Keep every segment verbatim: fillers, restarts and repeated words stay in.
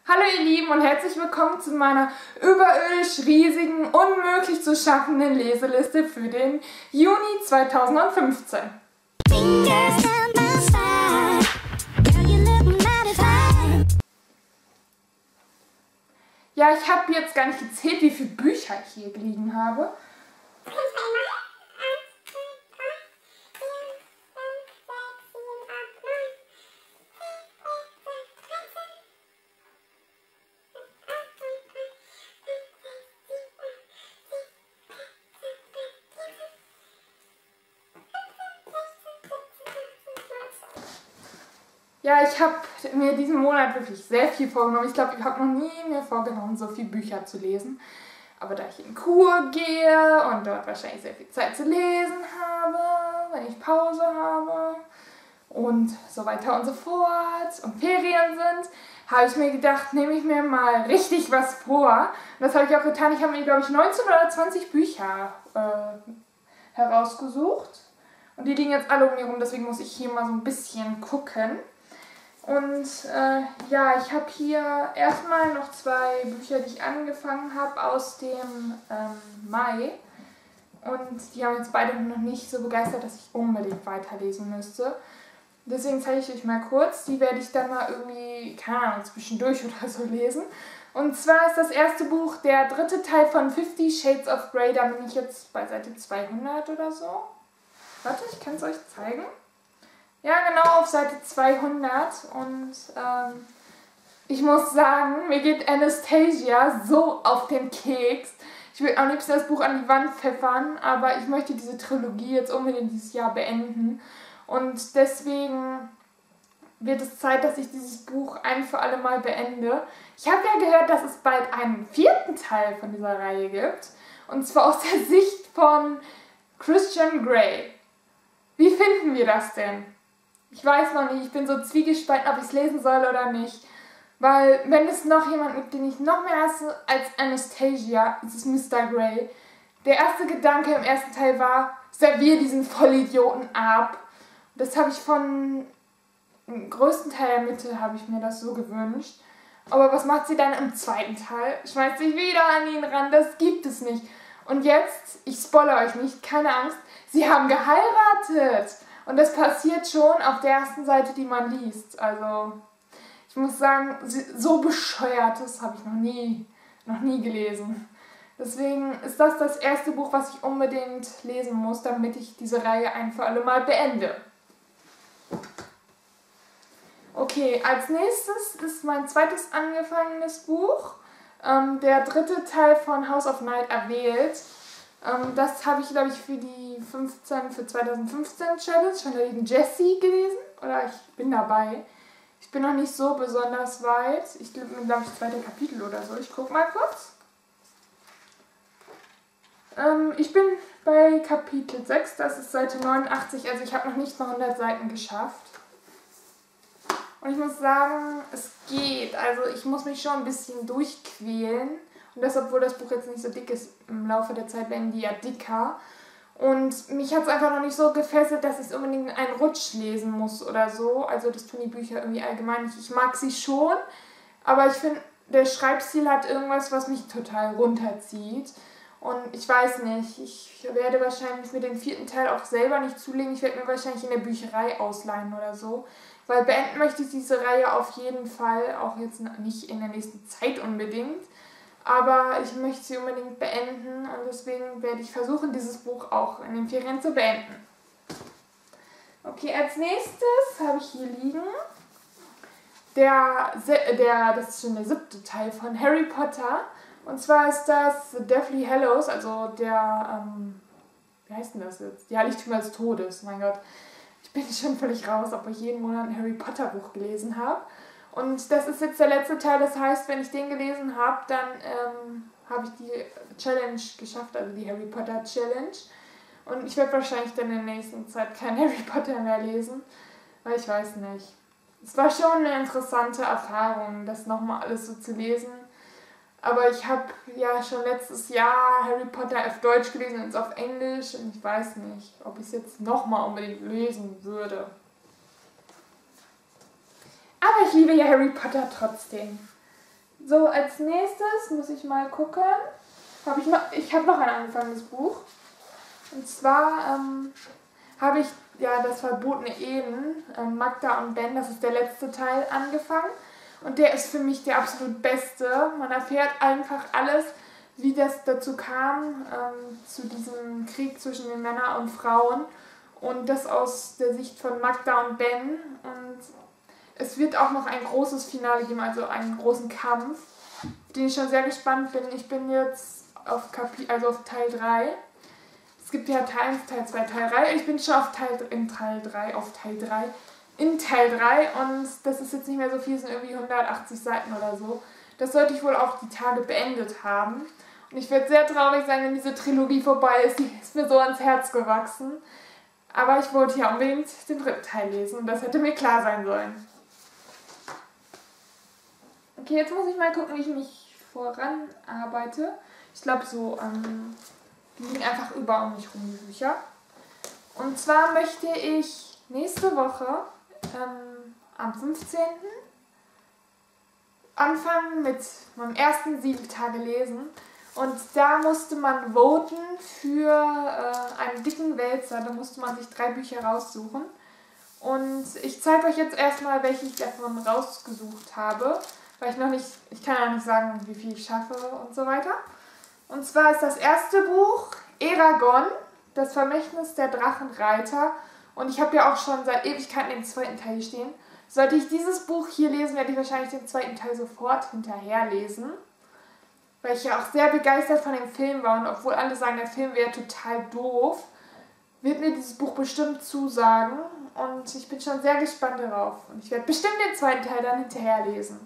Hallo ihr Lieben und herzlich willkommen zu meiner überirdisch riesigen, unmöglich zu schaffenden Leseliste für den Juni zweitausendfünfzehn. Ja, ich habe jetzt gar nicht gezählt, wie viele Bücher ich hier liegen habe. Ja, ich habe mir diesen Monat wirklich sehr viel vorgenommen. Ich glaube, ich habe noch nie mir vorgenommen, so viele Bücher zu lesen. Aber da ich in Kur gehe und dort wahrscheinlich sehr viel Zeit zu lesen habe, wenn ich Pause habe und so weiter und so fort und Ferien sind, habe ich mir gedacht, nehme ich mir mal richtig was vor. Und das habe ich auch getan. Ich habe mir, glaube ich, neunzehn oder zwanzig Bücher äh, herausgesucht. Und die liegen jetzt alle um mich rum, deswegen muss ich hier mal so ein bisschen gucken. Und äh, ja, ich habe hier erstmal noch zwei Bücher, die ich angefangen habe aus dem ähm, Mai. Und die haben jetzt beide noch nicht so begeistert, dass ich unbedingt weiterlesen müsste. Deswegen zeige ich euch mal kurz. Die werde ich dann mal irgendwie, keine Ahnung, zwischendurch oder so lesen. Und zwar ist das erste Buch der dritte Teil von Fifty Shades of Grey. Da bin ich jetzt bei Seite zweihundert oder so. Warte, ich kann es euch zeigen. Ja, genau, auf Seite zweihundert und ähm, ich muss sagen, mir geht Anastasia so auf den Keks. Ich will am liebsten das Buch an die Wand pfeffern, aber ich möchte diese Trilogie jetzt unbedingt dieses Jahr beenden. Und deswegen wird es Zeit, dass ich dieses Buch ein für alle Mal beende. Ich habe ja gehört, dass es bald einen vierten Teil von dieser Reihe gibt. Und zwar aus der Sicht von Christian Grey. Wie finden wir das denn? Ich weiß noch nicht, ich bin so zwiegespalten, ob ich es lesen soll oder nicht. Weil, wenn es noch jemand gibt, den ich noch mehr hasse als Anastasia, ist es Mister Grey. Der erste Gedanke im ersten Teil war, servier diesen Vollidioten ab. Das habe ich von dem größten Teil der Mitte, habe ich mir das so gewünscht. Aber was macht sie dann im zweiten Teil? Schmeißt sich wieder an ihn ran, das gibt es nicht. Und jetzt, ich spoilere euch nicht, keine Angst, sie haben geheiratet. Und das passiert schon auf der ersten Seite, die man liest. Also, ich muss sagen, so Bescheuertes habe ich noch nie, noch nie gelesen. Deswegen ist das das erste Buch, was ich unbedingt lesen muss, damit ich diese Reihe ein für alle Mal beende. Okay, als nächstes ist mein zweites angefangenes Buch, ähm, der dritte Teil von House of Night erwählt. Ähm, das habe ich, glaube ich, für die fünfzehn, für zweitausendfünfzehn Challenge von der lieben Jessie gelesen. Oder ich bin dabei. Ich bin noch nicht so besonders weit. Ich glaube, glaube ich, zweite Kapitel oder so. Ich gucke mal kurz. Ähm, ich bin bei Kapitel sechs, das ist Seite neunundachtzig. Also ich habe noch nicht mal hundert Seiten geschafft. Und ich muss sagen, es geht. Also ich muss mich schon ein bisschen durchquälen. Und das, obwohl das Buch jetzt nicht so dick ist, im Laufe der Zeit werden die ja dicker. Und mich hat es einfach noch nicht so gefesselt, dass ich es unbedingt in einen Rutsch lesen muss oder so. Also das tun die Bücher irgendwie allgemein nicht. Ich mag sie schon, aber ich finde, der Schreibstil hat irgendwas, was mich total runterzieht. Und ich weiß nicht, ich werde wahrscheinlich mir den vierten Teil auch selber nicht zulegen. Ich werde mir wahrscheinlich in der Bücherei ausleihen oder so. Weil beenden möchte ich diese Reihe auf jeden Fall, auch jetzt nicht in der nächsten Zeit unbedingt. Aber ich möchte sie unbedingt beenden und deswegen werde ich versuchen, dieses Buch auch in den Ferien zu beenden. Okay, als nächstes habe ich hier liegen der, der, das ist schon der siebte Teil von Harry Potter. Und zwar ist das The Deathly Hallows, also der, ähm, wie heißt denn das jetzt? Die Heiligtümer des Todes, mein Gott. Ich bin schon völlig raus, ob ich jeden Monat ein Harry Potter Buch gelesen habe. Und das ist jetzt der letzte Teil, das heißt, wenn ich den gelesen habe, dann ähm, habe ich die Challenge geschafft, also die Harry Potter Challenge. Und ich werde wahrscheinlich dann in der nächsten Zeit kein Harry Potter mehr lesen, weil ich weiß nicht. Es war schon eine interessante Erfahrung, das nochmal alles so zu lesen. Aber ich habe ja schon letztes Jahr Harry Potter auf Deutsch gelesen und auf Englisch und ich weiß nicht, ob ich es jetzt nochmal unbedingt lesen würde. Aber ich liebe ja Harry Potter trotzdem. So, als nächstes muss ich mal gucken. Hab ich noch, ich habe noch ein angefangenes Buch. Und zwar ähm, habe ich ja das verbotene Eden, ähm, Magda und Ben, das ist der letzte Teil, angefangen. Und der ist für mich der absolut beste. Man erfährt einfach alles, wie das dazu kam, ähm, zu diesem Krieg zwischen den Männern und Frauen. Und das aus der Sicht von Magda und Ben. Und es wird auch noch ein großes Finale geben, also einen großen Kampf, auf den ich schon sehr gespannt bin. Ich bin jetzt auf, Kapi also auf Teil drei. Es gibt ja Teil eins, Teil zwei, Teil drei. Ich bin schon auf Teil, in Teil drei, auf Teil drei, in Teil drei und das ist jetzt nicht mehr so viel, es sind irgendwie hundertachtzig Seiten oder so. Das sollte ich wohl auch die Tage beendet haben. Und ich werde sehr traurig sein, wenn diese Trilogie vorbei ist. Die ist mir so ans Herz gewachsen. Aber ich wollte ja unbedingt den dritten Teil lesen und das hätte mir klar sein sollen. Okay, jetzt muss ich mal gucken, wie ich mich voranarbeite. Ich glaube so, ähm, die liegen einfach überall um mich rum, die Bücher. Und zwar möchte ich nächste Woche, ähm, am fünfzehnten anfangen mit meinem ersten sieben Tage lesen. Und da musste man voten für äh, einen dicken Wälzer. Da musste man sich drei Bücher raussuchen. Und ich zeige euch jetzt erstmal, welche ich davon rausgesucht habe. Weil ich noch nicht, ich kann ja nicht sagen, wie viel ich schaffe und so weiter. Und zwar ist das erste Buch Eragon, das Vermächtnis der Drachenreiter. Und ich habe ja auch schon seit Ewigkeiten den zweiten Teil hier stehen. Sollte ich dieses Buch hier lesen, werde ich wahrscheinlich den zweiten Teil sofort hinterher lesen. Weil ich ja auch sehr begeistert von dem Film war. Und obwohl alle sagen, der Film wäre total doof, wird mir dieses Buch bestimmt zusagen. Und ich bin schon sehr gespannt darauf. Und ich werde bestimmt den zweiten Teil dann hinterher lesen.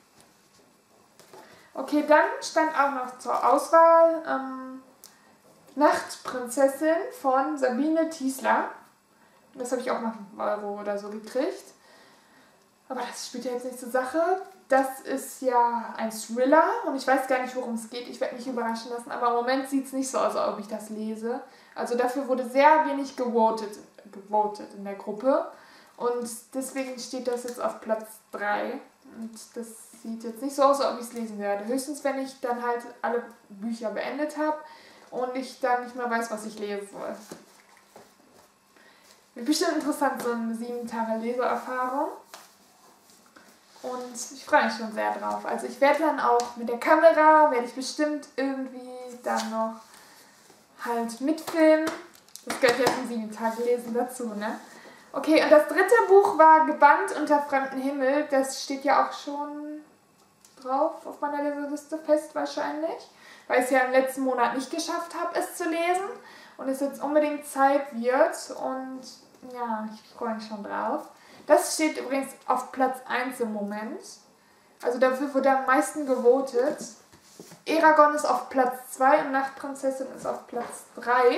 Okay, dann stand auch noch zur Auswahl ähm, Nachtprinzessin von Sabine Tiesler. Das habe ich auch noch einen Euro oder so gekriegt. Aber das spielt ja jetzt nicht zur Sache. Das ist ja ein Thriller und ich weiß gar nicht, worum es geht. Ich werde mich überraschen lassen, aber im Moment sieht es nicht so aus, als ob ich das lese. Also dafür wurde sehr wenig gewotet, gewotet in der Gruppe. Und deswegen steht das jetzt auf Platz drei. Und das sieht jetzt nicht so aus, als ob ich es lesen werde. Höchstens, wenn ich dann halt alle Bücher beendet habe und ich dann nicht mehr weiß, was ich lesen soll. Wird bestimmt interessant, so eine sieben Tage Leseerfahrung. Und ich freue mich schon sehr drauf. Also ich werde dann auch mit der Kamera, werde ich bestimmt irgendwie dann noch halt mitfilmen. Das gehört ja zum sieben Tage Lesen dazu, ne? Okay, und das dritte Buch war Gebannt unter fremdem Himmel. Das steht ja auch schon drauf auf meiner Leseliste fest wahrscheinlich, weil ich es ja im letzten Monat nicht geschafft habe, es zu lesen und es jetzt unbedingt Zeit wird und ja, ich freue mich schon drauf. Das steht übrigens auf Platz eins im Moment, also dafür wurde am meisten gewotet. Eragon ist auf Platz zwei und Nachtprinzessin ist auf Platz drei.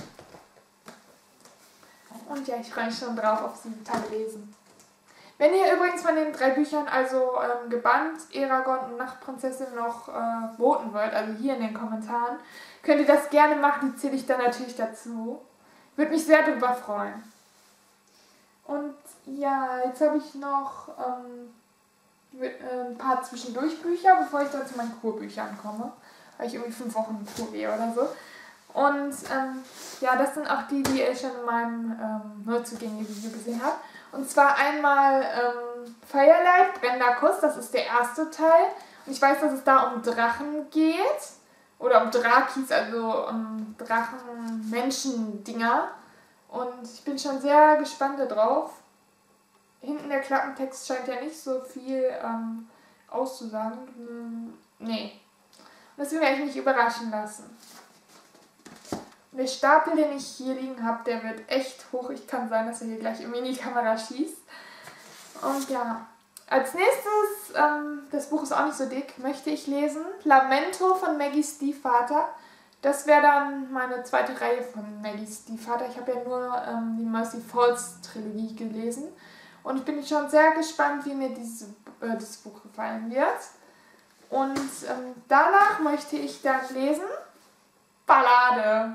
Und ja, ich freue mich schon drauf auf sieben Tage lesen. Wenn ihr übrigens von den drei Büchern, also ähm, Gebannt, Eragon und Nachtprinzessin, noch äh, voten wollt, also hier in den Kommentaren, könnt ihr das gerne machen, die zähle ich dann natürlich dazu. Würde mich sehr darüber freuen. Und ja, jetzt habe ich noch ähm, ein paar Zwischendurchbücher, bevor ich dann zu meinen Kurbüchern komme, weil ich irgendwie fünf Wochen in Kur gehe oder so. Und ähm, ja, das sind auch die, die ihr schon in meinem ähm, Neuzugänge-Video gesehen habt. Und zwar einmal ähm, Firelight, brennender Kuss, das ist der erste Teil. Und ich weiß, dass es da um Drachen geht. Oder um Drakis, also um Drachen-Menschen-Dinger. Und ich bin schon sehr gespannt darauf. Hinten der Klappentext scheint ja nicht so viel ähm, auszusagen. Hm, nee. Deswegen werde ich mich überraschen lassen. Der Stapel, den ich hier liegen habe, der wird echt hoch. Ich kann sein, dass er hier gleich irgendwie in die Kamera schießt. Und ja, als nächstes, ähm, das Buch ist auch nicht so dick, möchte ich lesen Lamento von Maggies Stiefvater. Das wäre dann meine zweite Reihe von Maggies Stiefvater. Ich habe ja nur ähm, die Mercy Falls Trilogie gelesen. Und ich bin schon sehr gespannt, wie mir diese, äh, dieses Buch gefallen wird. Und ähm, danach möchte ich dann lesen Ballade.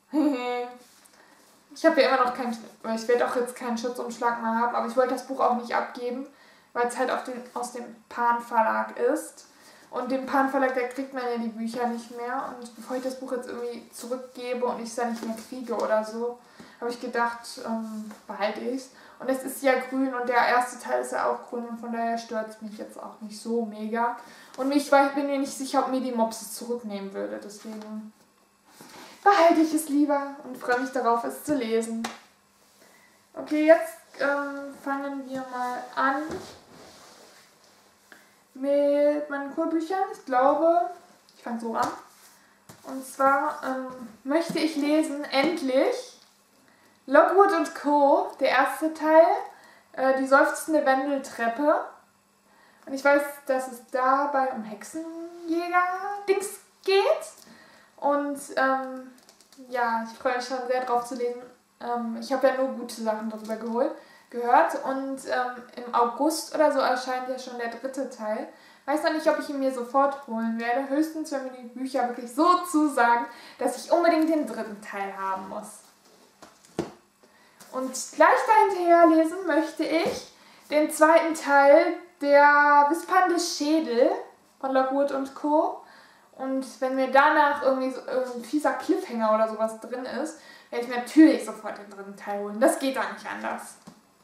Ich habe ja immer noch keinen, ich werde auch jetzt keinen Schutzumschlag mehr haben, aber ich wollte das Buch auch nicht abgeben, weil es halt auf den, aus dem Pan Verlag ist. Und dem Pan-Verlag, da kriegt man ja die Bücher nicht mehr. Und bevor ich das Buch jetzt irgendwie zurückgebe und ich es dann nicht mehr kriege oder so, habe ich gedacht, ähm, behalte ich es. Und es ist ja grün und der erste Teil ist ja auch grün und von daher stört es mich jetzt auch nicht so mega. Und ich weiß, bin mir nicht sicher, ob mir die Mops es zurücknehmen würde. Deswegen behalte ich es lieber und freue mich darauf, es zu lesen. Okay, jetzt ähm, fangen wir mal an mit meinen Kurbüchern. Ich glaube, ich fange so an. Und zwar ähm, möchte ich lesen, endlich, Lockwood und Co., der erste Teil, äh, die seufzende Wendeltreppe. Und ich weiß, dass es dabei um Hexenjäger-Dings geht. Und ähm, ja, ich freue mich schon sehr drauf zu lesen. Ähm, ich habe ja nur gute Sachen darüber geholt, gehört. Und ähm, im August oder so erscheint ja schon der dritte Teil. Weiß noch nicht, ob ich ihn mir sofort holen werde. Höchstens, wenn mir die Bücher wirklich so zusagen, dass ich unbedingt den dritten Teil haben muss. Und gleich dahinterher lesen möchte ich den zweiten Teil der Wispernde Schädel von Lockwood und Co. Und wenn mir danach irgendwie so ein fieser Cliffhanger oder sowas drin ist, werde ich mir natürlich sofort den dritten Teil holen. Das geht da nicht anders.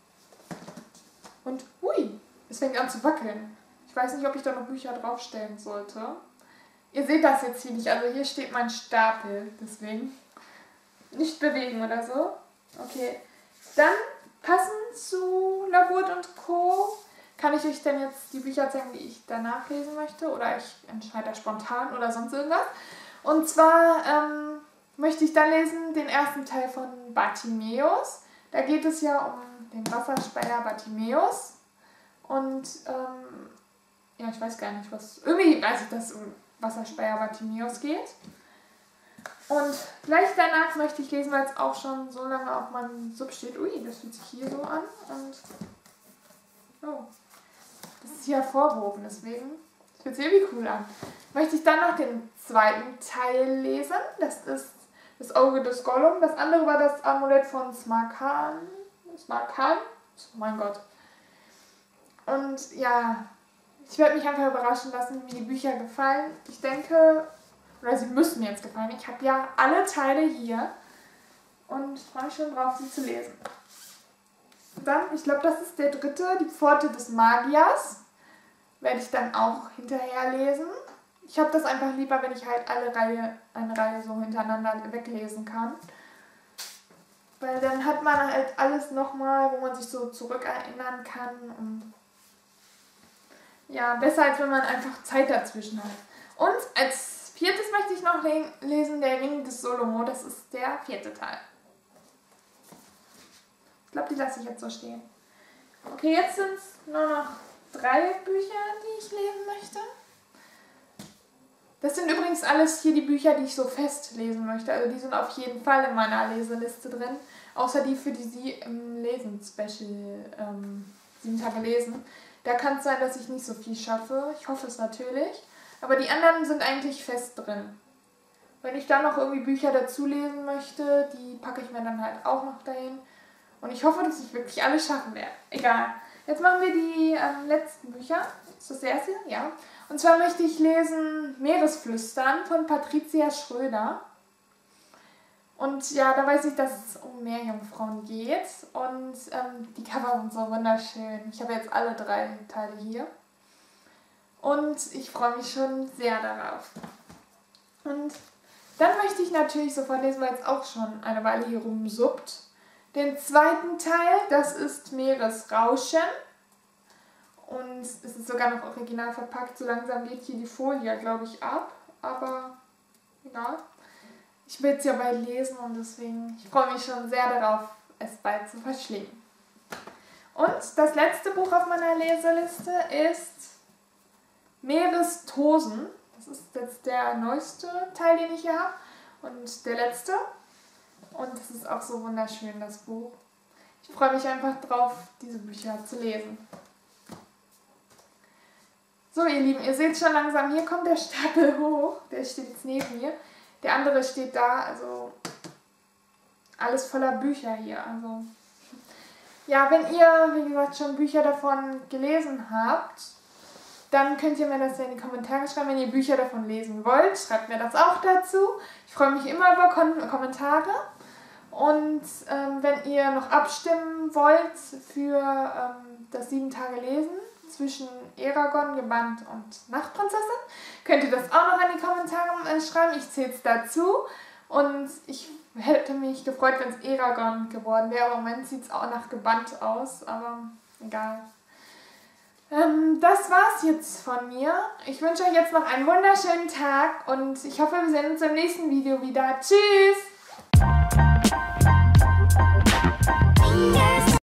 Und hui, es fängt an zu wackeln. Ich weiß nicht, ob ich da noch Bücher draufstellen sollte. Ihr seht das jetzt hier nicht, also hier steht mein Stapel, deswegen nicht bewegen oder so. Okay, dann passend zu Lockwood und Co. kann ich euch dann jetzt die Bücher zeigen, die ich danach lesen möchte, oder ich entscheide spontan oder sonst irgendwas. Und zwar ähm, möchte ich dann lesen den ersten Teil von Bartimäus. Da geht es ja um den Wasserspeier Bartimäus. Und ähm, ja, ich weiß gar nicht, was. Irgendwie weiß ich, dass es um Wasserspeier Bartimäus geht. Und gleich danach möchte ich lesen, weil es auch schon so lange auf meinem Sub steht. Ui, das fühlt sich hier so an. Und oh, das ist hier hervorgehoben, deswegen fühlt sich irgendwie cool an. Möchte ich dann noch den zweiten Teil lesen. Das ist das Auge des Gollum. Das andere war das Amulett von Smarkan. Smarkan? Oh mein Gott. Und ja, ich werde mich einfach überraschen lassen, wie mir die Bücher gefallen. Ich denke, oder sie müssen mir jetzt gefallen. Ich habe ja alle Teile hier und freue mich schon drauf, sie zu lesen. Dann, ich glaube, das ist der dritte, die Pforte des Magiers. Werde ich dann auch hinterher lesen. Ich habe das einfach lieber, wenn ich halt alle Reihe, eine Reihe so hintereinander weglesen kann. Weil dann hat man halt alles nochmal, wo man sich so zurückerinnern kann. Und ja, besser als wenn man einfach Zeit dazwischen hat. Und als viertes möchte ich noch lesen, der Ring des Solomo. Das ist der vierte Teil. Ich glaube, die lasse ich jetzt so stehen. Okay, jetzt sind es nur noch drei Bücher, die ich lesen möchte. Das sind übrigens alles hier die Bücher, die ich so fest lesen möchte. Also die sind auf jeden Fall in meiner Leseliste drin. Außer die, für die Sie im Lesen-Special ähm, sieben Tage lesen. Da kann es sein, dass ich nicht so viel schaffe. Ich hoffe es natürlich. Aber die anderen sind eigentlich fest drin. Wenn ich dann noch irgendwie Bücher dazu lesen möchte, die packe ich mir dann halt auch noch dahin. Und ich hoffe, dass ich wirklich alles schaffen werde. Egal. Jetzt machen wir die ähm, letzten Bücher. Ist das der erste? Ja. Und zwar möchte ich lesen Meeresflüstern von Patricia Schröder. Und ja, da weiß ich, dass es um Meerjungfrauen geht. Und ähm, die Cover sind so wunderschön. Ich habe jetzt alle drei Teile hier. Und ich freue mich schon sehr darauf. Und dann möchte ich natürlich sofort lesen, weil es auch schon eine Weile hier rumsuppt. Den zweiten Teil, das ist Meeresrauschen. Und es ist sogar noch original verpackt. So langsam geht hier die Folie, glaube ich, ab. Aber egal. Ich will es ja bald lesen und deswegen, ich freue mich schon sehr darauf, es bald zu verschlingen. Und das letzte Buch auf meiner Leseliste ist Meerestosen. Das ist jetzt der neueste Teil, den ich hier habe. Und der letzte. Und es ist auch so wunderschön, das Buch. Ich freue mich einfach drauf, diese Bücher zu lesen. So, ihr Lieben, ihr seht schon langsam, hier kommt der Stapel hoch. Der steht jetzt neben mir. Der andere steht da, also alles voller Bücher hier. Also ja, wenn ihr, wie gesagt, schon Bücher davon gelesen habt, dann könnt ihr mir das ja in die Kommentare schreiben, wenn ihr Bücher davon lesen wollt. Schreibt mir das auch dazu. Ich freue mich immer über Kon- Kommentare. Und ähm, wenn ihr noch abstimmen wollt für ähm, das sieben Tage Lesen zwischen Eragon, Gebannt und Nachtprinzessin, könnt ihr das auch noch in die Kommentare äh, schreiben. Ich zähle es dazu. Und ich hätte mich gefreut, wenn es Eragon geworden wäre. Aber im Moment sieht es auch nach Gebannt aus. Aber egal. Ähm, das war's jetzt von mir. Ich wünsche euch jetzt noch einen wunderschönen Tag. Und ich hoffe, wir sehen uns im nächsten Video wieder. Tschüss!